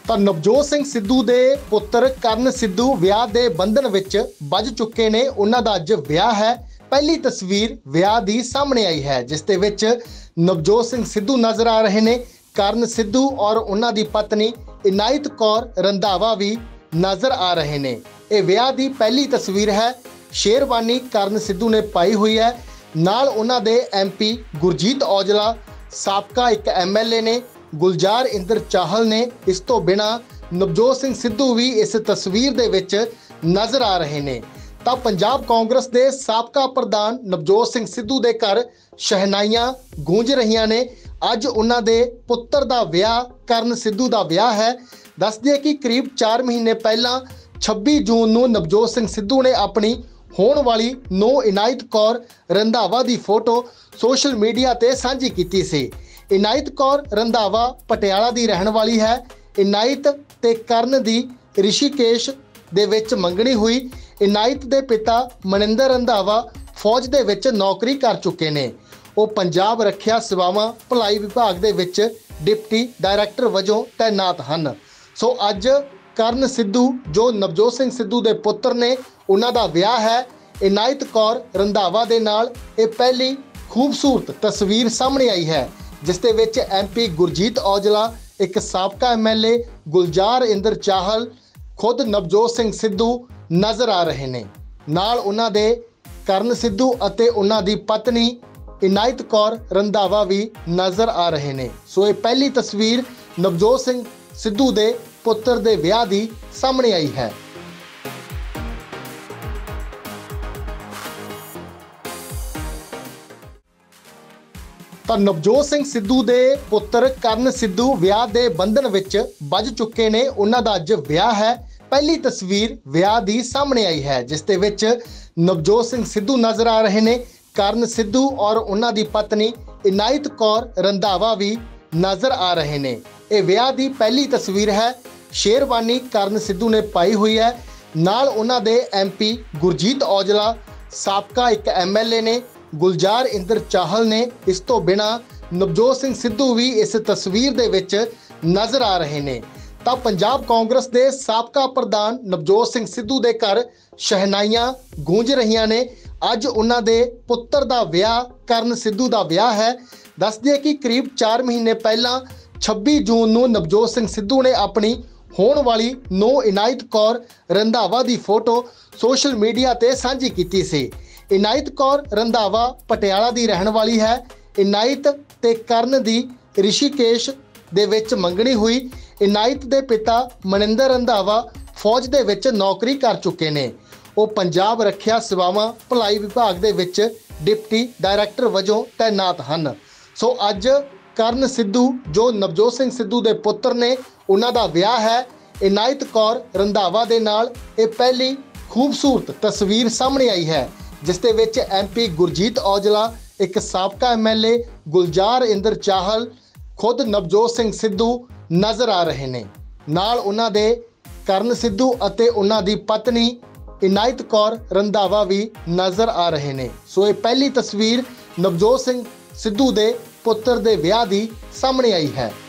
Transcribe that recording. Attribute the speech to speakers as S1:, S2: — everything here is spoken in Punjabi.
S1: ਤਾਂ ਨਵਜੋਤ ਸਿੰਘ ਸਿੱਧੂ ਦੇ ਪੁੱਤਰ ਕਰਨ ਸਿੱਧੂ ਵਿਆਹ ਦੇ ਬੰਧਨ ਵਿੱਚ ਵੱਜ ਚੁੱਕੇ ਨੇ। ਉਹਨਾਂ ਦਾ ਅੱਜ ਵਿਆਹ ਹੈ। ਪਹਿਲੀ ਤਸਵੀਰ ਵਿਆਹ ਦੀ ਸਾਹਮਣੇ ਆਈ ਹੈ, ਜਿਸ ਦੇ ਵਿੱਚ ਨਵਜੋਤ ਸਿੰਘ ਸਿੱਧੂ ਨਜ਼ਰ ਆ ਰਹੇ ਨੇ। ਕਰਨ ਸਿੱਧੂ ਔਰ ਉਹਨਾਂ ਦੀ ਪਤਨੀ ਇਨਾਇਤ ਕੌਰ ਰੰਧਾਵਾ ਵੀ ਨਜ਼ਰ ਆ ਰਹੇ ਨੇ। ਇਹ ਵਿਆਹ ਦੀ ਪਹਿਲੀ ਤਸਵੀਰ ਹੈ। ਸ਼ੇਰਵਾਨੀ ਕਰਨ ਸਿੱਧੂ ਨੇ ਪਾਈ ਹੋਈ ਹੈ। ਨਾਲ ਉਹਨਾਂ ਦੇ MP ਗੁਰਜੀਤ ਔਜਲਾ, ਸਾਬਕਾ ਇੱਕ MLA ਨੇ ਗੁਲਜ਼ਾਰ ਇੰਦਰ ਚਾਹਲ ਨੇ। ਇਸ ਤੋਂ ਬਿਨਾਂ ਨਵਜੋਤ ਸਿੰਘ ਸਿੱਧੂ ਵੀ ਇਸ ਤਸਵੀਰ ਦੇ ਵਿੱਚ ਨਜ਼ਰ ਆ ਰਹੇ ਨੇ। ਤਾਂ ਪੰਜਾਬ ਕਾਂਗਰਸ ਦੇ ਸਾਬਕਾ ਪ੍ਰਧਾਨ ਨਵਜੋਤ ਸਿੰਘ ਸਿੱਧੂ ਦੇ ਘਰ ਸ਼ਹਿਨਾਈਆਂ ਗੂੰਜ ਰਹੀਆਂ ਨੇ। ਅੱਜ ਉਹਨਾਂ ਦੇ ਪੁੱਤਰ ਦਾ ਵਿਆਹ, ਕਰਨ ਸਿੱਧੂ ਦਾ ਵਿਆਹ ਹੈ। ਦੱਸ ਦਈਏ ਕਿ ਕਰੀਬ 4 ਮਹੀਨੇ ਪਹਿਲਾਂ 26 ਜੂਨ ਨੂੰ ਨਵਜੋਤ ਸਿੰਘ ਸਿੱਧੂ ਨੇ ਆਪਣੀ ਹੋਣ ਵਾਲੀ ਨੂੰਹ ਇਨਾਇਤ ਕੌਰ ਰੰਧਾਵਾ ਦੀ ਫੋਟੋ ਸੋਸ਼ਲ ਮੀਡੀਆ ਤੇ ਸਾਂਝੀ ਕੀਤੀ ਸੀ। ਇਨਾਇਤ ਕੌਰ ਰੰਧਾਵਾ ਪਟਿਆਲਾ ਦੀ ਰਹਿਣ ਵਾਲੀ ਹੈ। ਇਨਾਇਤ ਤੇ ਕਰਨ ਦੀ ਰਿਸ਼ੀਕੇਸ਼ ਦੇ ਵਿੱਚ ਮੰਗਣੀ ਹੋਈ। ਇਨਾਇਤ ਦੇ ਪਿਤਾ ਮਨਿੰਦਰ ਰੰਧਾਵਾ ਫੌਜ ਦੇ ਵਿੱਚ ਨੌਕਰੀ ਕਰ ਚੁੱਕੇ ਨੇ। ਉਹ ਪੰਜਾਬ ਰੱਖਿਆ ਸੇਵਾਵਾਂ ਭਲਾਈ ਵਿਭਾਗ ਦੇ ਵਿੱਚ ਡਿਪਟੀ ਡਾਇਰੈਕਟਰ ਵਜੋਂ ਤਾਇਨਾਤ ਹਨ। ਸੋ ਅੱਜ ਕਰਨ ਸਿੱਧੂ ਜੋ ਨਵਜੋਤ ਸਿੰਘ ਸਿੱਧੂ ਦੇ ਪੁੱਤਰ ਨੇ, ਉਹਨਾਂ ਦਾ ਵਿਆਹ ਹੈ। ਇਨਾਇਤ ਕੌਰ ਰੰਧਾਵਾ ਦੇ ਨਾਲ ਇਹ ਪਹਿਲੀ ਖੂਬਸੂਰਤ ਤਸਵੀਰ ਸਾਹਮਣੇ ਆਈ ਹੈ, ਜਿਸ ਦੇ ਵਿੱਚ MP ਗੁਰਜੀਤ ਔਜਲਾ, ਇੱਕ ਸਾਬਕਾ MLA ਗੁਲਜ਼ਾਰ ਇੰਦਰ ਚਾਹਲ, ਖੁਦ ਨਵਜੋਤ ਸਿੰਘ ਸਿੱਧੂ ਨਜ਼ਰ ਆ ਰਹੇ ਨੇ। ਨਾਲ ਉਹਨਾਂ ਦੇ ਕਰਨ ਸਿੱਧੂ ਅਤੇ ਉਹਨਾਂ ਦੀ ਪਤਨੀ ਇਨਾਇਤ ਕੌਰ ਰੰਧਾਵਾ ਵੀ ਨਜ਼ਰ ਆ ਰਹੇ ਨੇ। ਸੋ ਇਹ ਪਹਿਲੀ ਤਸਵੀਰ ਨਵਜੋਤ ਸਿੰਘ ਸਿੱਧੂ ਦੇ ਪੁੱਤਰ ਦੇ ਵਿਆਹ ਦੀ ਸਾਹਮਣੇ ਆਈ ਹੈ। ਤਾਂ ਨਵਜੋਤ ਸਿੰਘ ਸਿੱਧੂ ਦੇ ਪੁੱਤਰ ਕਰਨ ਸਿੱਧੂ ਵਿਆਹ ਦੇ ਬੰਧਨ ਵਿੱਚ ਵੱਜ ਚੁੱਕੇ ਨੇ। ਉਹਨਾਂ ਦਾ ਅੱਜ ਵਿਆਹ ਹੈ। ਪਹਿਲੀ ਤਸਵੀਰ ਵਿਆਹ ਦੀ ਸਾਹਮਣੇ ਆਈ ਹੈ, ਜਿਸ ਦੇ ਵਿੱਚ ਨਵਜੋਤ ਸਿੰਘ ਸਿੱਧੂ ਨਜ਼ਰ ਆ ਰਹੇ ਨੇ। ਕਰਨ ਸਿੱਧੂ ਔਰ ਉਹਨਾਂ ਦੀ ਪਤਨੀ ਇਨਾਇਤ ਕੌਰ ਰੰਧਾਵਾ ਵੀ ਨਜ਼ਰ ਆ ਰਹੇ ਨੇ। ਇਹ ਵਿਆਹ ਦੀ ਪਹਿਲੀ ਤਸਵੀਰ ਹੈ। ਸ਼ੇਰਵਾਨੀ ਕਰਨ ਸਿੱਧੂ ਨੇ ਪਾਈ ਹੋਈ ਹੈ। ਨਾਲ ਉਹਨਾਂ ਦੇ MP ਗੁਰਜੀਤ ਔਜਲਾ, ਸਾਬਕਾ ਇੱਕ MLA ਨੇ ਗੁਲਜ਼ਾਰ ਇੰਦਰ ਚਾਹਲ ਨੇ। ਇਸ ਤੋਂ ਬਿਨਾਂ ਨਵਜੋਤ ਸਿੰਘ ਸਿੱਧੂ ਵੀ ਇਸ ਤਸਵੀਰ ਦੇ ਵਿੱਚ ਨਜ਼ਰ ਆ ਰਹੇ ਨੇ। ਤਾਂ ਪੰਜਾਬ ਕਾਂਗਰਸ ਦੇ ਸਾਬਕਾ ਪ੍ਰਧਾਨ ਨਵਜੋਤ ਸਿੰਘ ਸਿੱਧੂ ਦੇ ਘਰ ਸ਼ਹਿਨਾਈਆਂ ਗੂੰਜ ਰਹੀਆਂ ਨੇ। ਅੱਜ ਉਹਨਾਂ ਦੇ ਪੁੱਤਰ ਦਾ ਵਿਆਹ, ਕਰਨ ਸਿੱਧੂ ਦਾ ਵਿਆਹ ਹੈ। ਦੱਸ ਦਈਏ ਕਿ ਕਰੀਬ 4 ਮਹੀਨੇ ਪਹਿਲਾਂ 26 ਜੂਨ ਨੂੰ ਨਵਜੋਤ ਸਿੰਘ ਸਿੱਧੂ ਨੇ ਆਪਣੀ ਹੋਣ ਵਾਲੀ ਨੂੰਹ ਇਨਾਇਤ ਕੌਰ ਰੰਧਾਵਾ ਦੀ ਫੋਟੋ ਸੋਸ਼ਲ ਮੀਡੀਆ ਤੇ ਸਾਂਝੀ ਕੀਤੀ ਸੀ। ਇਨਾਇਤ ਕੌਰ ਰੰਧਾਵਾ ਪਟਿਆਲਾ ਦੀ ਰਹਿਣ ਵਾਲੀ ਹੈ। ਇਨਾਇਤ ਤੇ ਕਰਨ ਦੀ ਰਿਸ਼ੀਕੇਸ਼ ਦੇ ਵਿੱਚ ਮੰਗਣੀ ਹੋਈ। ਇਨਾਇਤ ਦੇ ਪਿਤਾ ਮਨਿੰਦਰ ਰੰਧਾਵਾ ਫੌਜ ਦੇ ਵਿੱਚ ਨੌਕਰੀ ਕਰ ਚੁੱਕੇ ਨੇ। ਉਹ ਪੰਜਾਬ ਰੱਖਿਆ ਸੇਵਾਵਾਂ ਭਲਾਈ ਵਿਭਾਗ ਦੇ ਵਿੱਚ ਡਿਪਟੀ ਡਾਇਰੈਕਟਰ ਵਜੋਂ ਤਾਇਨਾਤ ਹਨ। ਸੋ ਅੱਜ ਕਰਨ ਸਿੱਧੂ ਜੋ ਨਵਜੋਤ ਸਿੰਘ ਸਿੱਧੂ ਦੇ ਪੁੱਤਰ ਨੇ, ਉਹਨਾਂ ਦਾ ਵਿਆਹ ਹੈ। ਇਨਾਇਤ ਕੌਰ ਰੰਧਾਵਾ ਦੇ ਨਾਲ ਇਹ ਪਹਿਲੀ ਖੂਬਸੂਰਤ ਤਸਵੀਰ ਸਾਹਮਣੇ ਆਈ ਹੈ, ਜਿਸ ਦੇ ਵਿੱਚ MP ਗੁਰਜੀਤ ਔਜਲਾ, ਇੱਕ ਸਾਬਕਾ MLA ਗੁਲਜ਼ਾਰ ਇੰਦਰ ਚਾਹਲ, ਖੁਦ ਨਵਜੋਤ ਸਿੰਘ ਸਿੱਧੂ ਨਜ਼ਰ ਆ ਰਹੇ ਨੇ। ਨਾਲ ਉਹਨਾਂ ਦੇ ਕਰਨ ਸਿੱਧੂ ਅਤੇ ਉਹਨਾਂ ਦੀ ਪਤਨੀ ਇਨਾਇਤ ਕੌਰ ਰੰਧਾਵਾ ਵੀ ਨਜ਼ਰ ਆ ਰਹੇ ਨੇ। ਸੋ ਇਹ ਪਹਿਲੀ ਤਸਵੀਰ ਨਵਜੋਤ ਸਿੰਘ ਸਿੱਧੂ ਦੇ ਪੁੱਤਰ ਦੇ ਵਿਆਹ ਦੀ ਸਾਹਮਣੇ ਆਈ ਹੈ।